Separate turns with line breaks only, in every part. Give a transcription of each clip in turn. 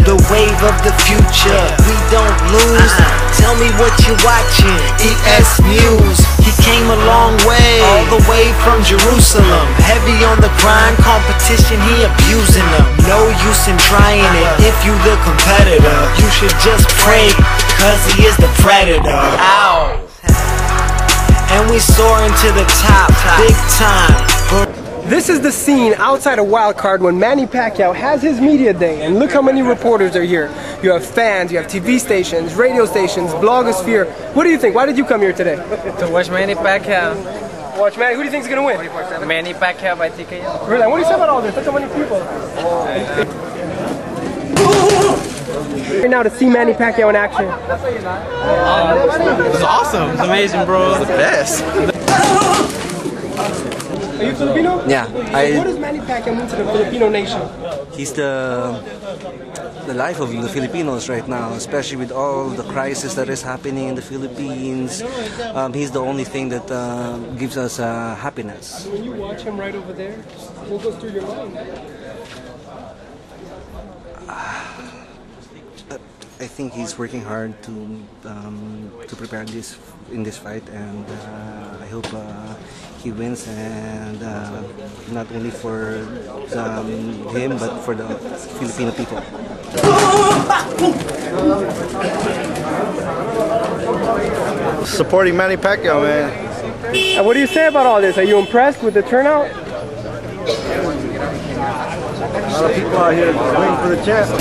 the wave of the future. We don't lose. Tell me what you're watching. ESNEWS. He came a long way, all the way from Jerusalem. Heavy on the grind, competition, he abusing them. No use in trying it if you the competitor. You should just pray, cause he is the predator. Ow. And we soaring to the top, big time.
This is the scene outside of Wildcard when Manny Pacquiao has his media day, and look how many reporters are here. You have fans, you have TV stations, radio stations, blogosphere. What do you think? Why did you come here today?
To watch Manny Pacquiao.
Watch Manny. Who do you think is going to win?
Manny Pacquiao by TKO.
Really? What do you say about all this? Look how many people. Here now to see Manny Pacquiao in action.
It's awesome. It's amazing, bro. It's the best.
Are you Filipino?
Yeah.
What does Manny Pacquiao mean to the Filipino nation?
He's the life of the Filipinos right now, especially with all the crisis that is happening in the Philippines. He's the only thing that gives us happiness.
When you watch him right over there, what goes through your mind?
I think he's working hard to prepare this in this fight, and I hope he wins, and not only for him but for the Filipino people.
Supporting Manny Pacquiao, man.
And what do you say about all this? Are you impressed with the turnout?
A lot of people out here waiting for the chance.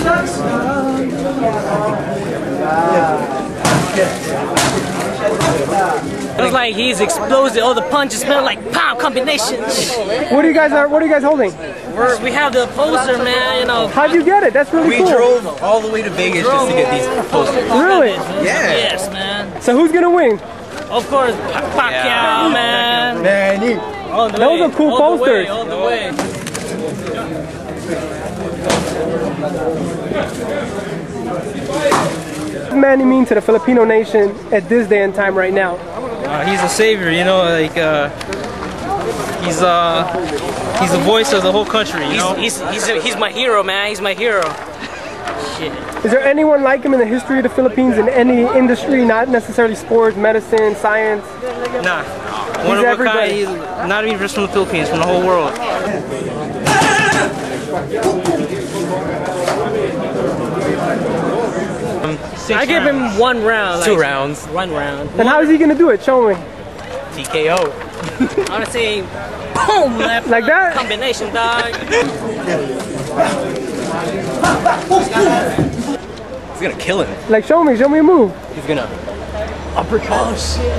It's like he's explosive. All the punches smell like pound combinations.
What are you guys holding?
We have the poster, man. You know.
How'd you get it? That's really cool.
We drove all the way to Vegas just to get these posters.
Really?
Yeah.
Yes, man.
So who's gonna win?
Of course, Pacquiao, man.
Manny.
Those are cool posters.
All the way.
What does Manny mean to the Filipino nation at this day and time right now?
He's a savior, you know, like he's the voice of the whole country. You know? He's my hero, man. He's my hero. Shit.
Is there anyone like him in the history of the Philippines in any industry, not necessarily sports, medicine, science?
Nah. One of a kind. He's not even just from the Philippines, from the whole world. I give him 1 round.
Two rounds.
1 round.
And how is he going to do it? Show me.
TKO.
I want to say, boom, left
like that?
Combination, dog.
He's gonna kill him.
Like, show me a move.
He's gonna uppercut.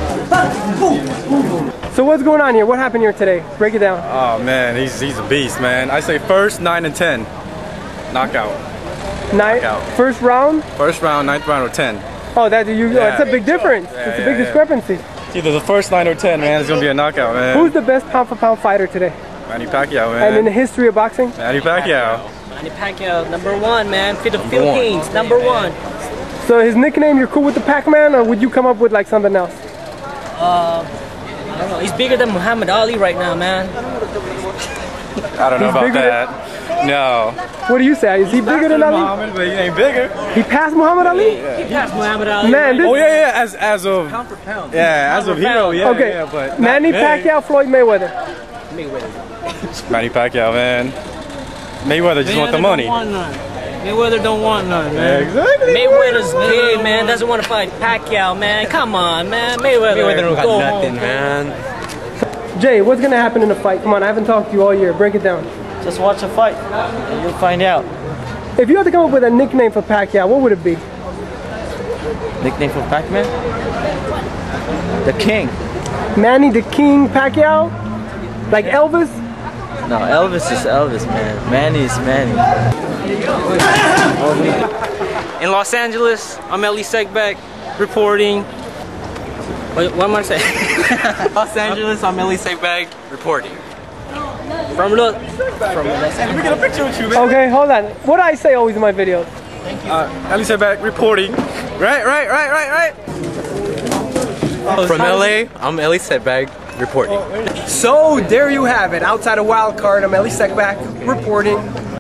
So what's going on here? What happened here today? Break it down.
Oh man, he's a beast, man. I say first 9 and 10, knockout.
First round?
First round, 9th round or 10.
Oh, that's a big difference.
Yeah,
it's a big discrepancy.
Either the first 9 or 10, man. It's gonna be a knockout, man.
Who's the best pound for pound fighter today?
Manny Pacquiao, man.
And in the history of boxing?
Manny Pacquiao.
Manny Pacquiao, #1, man. For the Philippines, #1.
So his nickname, you're cool with the Pac-Man, or would you come up with like something else?
I don't know. He's bigger than Muhammad Ali right now, man.
I don't know about that. No.
What do you say? Is he bigger than Ali?
Muhammad, but he ain't bigger.
He passed Muhammad Ali?
He passed Muhammad Ali.
Man, this
as of
pound for pound.
Yeah, as of hero, yeah.
Okay.
Yeah, but
Manny Pacquiao, Floyd Mayweather.
Manny Pacquiao, man. Mayweather just want the money.
Mayweather don't want none, man.
Exactly.
Mayweather's big, man. Doesn't want to fight Pacquiao, man. Come on, man. Mayweather
don't got nothing,
home,
man.
Jay, what's gonna happen in the fight? Come on, I haven't talked to you all year. Break it down.
Just watch the fight, and you'll find out.
If you had to come up with a nickname for Pacquiao, what would it be?
Nickname for Pac-Man? The King.
Manny the King Pacquiao? Like Elvis?
No, Elvis is Elvis, man. Manny is Manny. In Los Angeles, I'm Elie Seckbach, reporting. What am I saying?
Los Angeles, I'm Elie Seckbach, reporting.
From Los Angeles.
Let me get a picture with you, man.
Okay, hold on. What do I say always in my videos?
Elie Seckbach reporting. Right.
From LA, I'm Elie Seckbach, reporting.
So there you have it. Outside of Wildcard, I'm Elie Seckbach reporting.